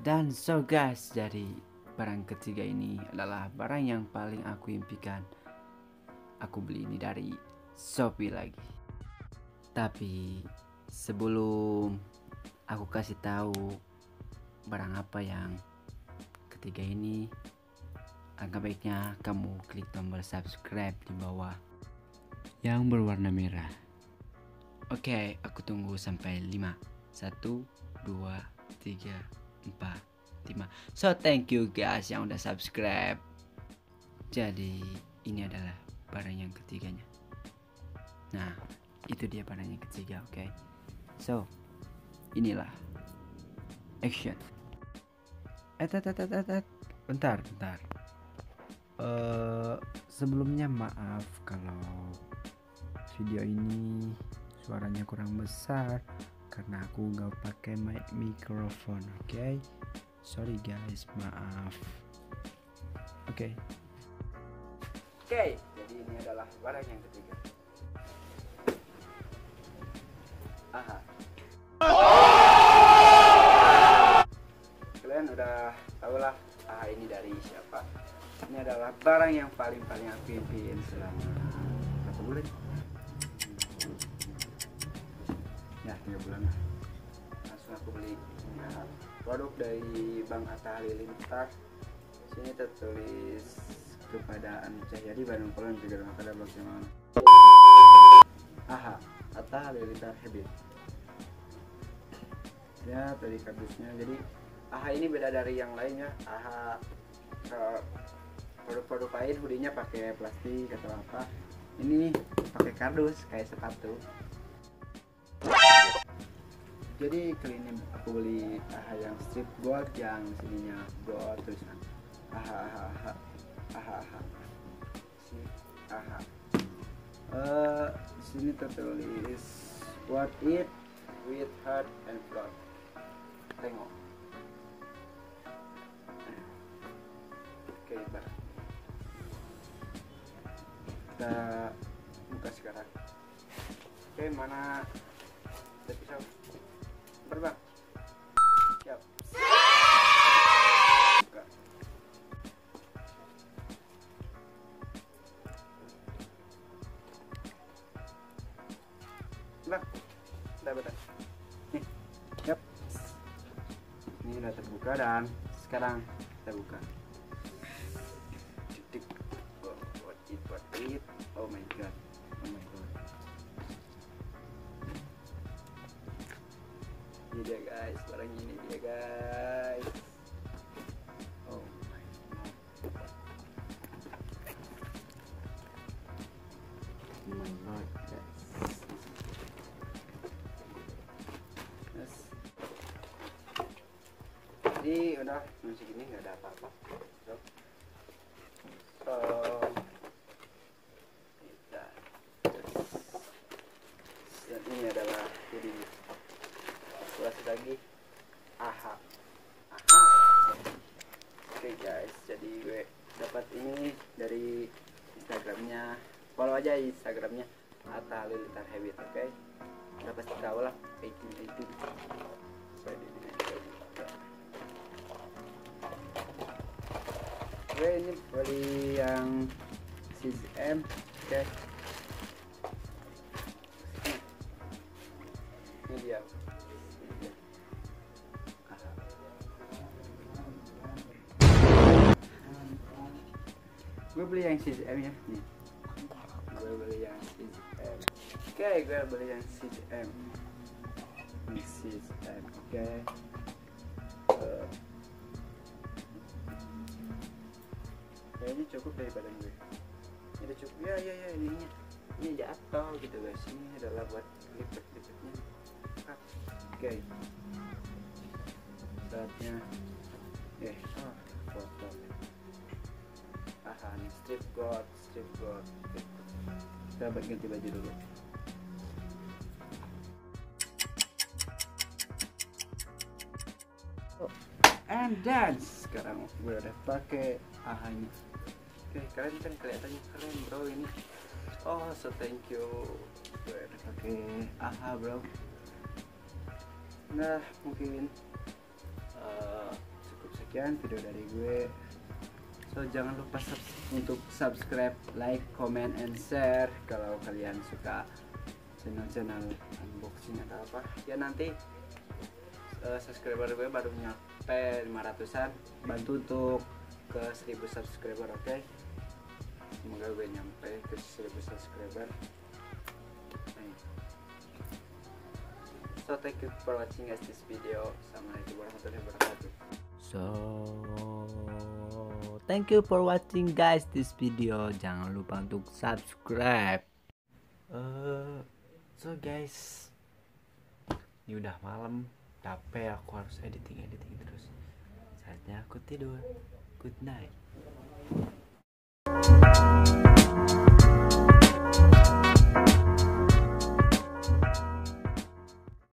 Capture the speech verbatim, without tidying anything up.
Dan so guys, jadi barang ketiga ini adalah barang yang paling aku impikan. Aku beli ini dari Shopee lagi. Tapi sebelum aku kasih tahu barang apa yang ketiga ini, agak baiknya kamu klik tombol subscribe di bawah yang berwarna merah. Oke, aku tunggu sampai lima. Satu, dua, tiga, empat, lima. So thank you guys yang udah subscribe. Jadi ini adalah barang yang ketiganya. Nah, itu dia barang yang ketiga, oke. Okay? So, inilah action. Eh, tat, tat, tat, tat. Bentar, bentar. Uh, sebelumnya maaf kalau video ini suaranya kurang besar karena aku nggak pakai mic mikrofon, oke? Okay? Sorry guys, maaf. Oke. Okay. Oke, okay, jadi ini adalah barang yang ketiga. Aha. Kalian udah tahu lah, aha ini dari siapa? Ini adalah barang yang paling-paling aku impiin selama berapa bulan? Ya, tiga bulan lah. Langsung aku beli nah, produk dari Bank Atta Halilintar. Sini tertulis kepada Anu Cahyadi Bandung Kulon juga ada bagaimana. Aha, Atta Halilintar Habit. Ya, tadi kardusnya. Jadi aha ini beda dari yang lainnya. Aha uh, produk-produk lain hoodie-nya pakai plastik atau apa. Ini pakai kardus kayak sepatu. Jadi kali ini aku beli aha yang strip gold, yang sininya gold tulisan aha aha aha aha aha si aha. Uh, sini tertulis what it with heart and float. Tengok. Oke, okay, barang. Kita buka sekarang. Oke, okay, mana ada pisau? Berbang. Siap. Buka. Bang, udah betul. Nih, yap. Ini udah terbuka dan sekarang kita buka. Titik. Oh, what it, what it. Oh my god. Oh my god. Ini dia guys, barang ini dia guys. Oh my god. Oh my god guys. Yes. Jadi udah masih gini nggak ada apa-apa. So, so kita. Dan ini adalah jadi ulas lagi aha aha. Oke okay guys, jadi gue dapat ini dari Instagramnya, follow aja Instagramnya Atta Halilintar Habit. Oke okay? Udah pasti tahu lah itu itu gue ini beli yang C Z M. Oke okay. Ini dia. Gue beli yang C Z M ya nih. Gue beli yang C Z M. Oke, okay, gue beli yang C Z M. Ini C Z M. Oke. Okay. Uh, kayaknya cukup daripada gue. Ini udah cukup. Ya ya ya ininya. Ini jatuh gitu guys. Ini adalah buat lipet-lipetnya. Oke. Okay. Saatnya. Eh, oh, foto. Aha, nih strip gold, strip gold. Oke. Kita ganti baju dulu. Oh, and then sekarang gue udah pakai aha ini. Oke, kalian kan kelihatannya keren bro ini. Oh, so thank you. Gue udah pakai aha bro. Nah, mungkin uh, sekian video dari gue. So jangan lupa subs untuk subscribe, like, comment, and share kalau kalian suka channel-channel unboxing atau apa. Ya nanti uh, subscriber gue baru nyampe lima ratusan. Bantu untuk ke seribu subscriber, oke? Okay? Semoga gue nyampe ke seribu subscriber. So thank you for watching guys this video. Assalamualaikum warahmatullahi wabarakatuh. So thank you for watching guys this video. Jangan lupa untuk subscribe. Uh, so guys, ini udah malam, capek aku harus editing editing terus. Saatnya aku tidur. Good night.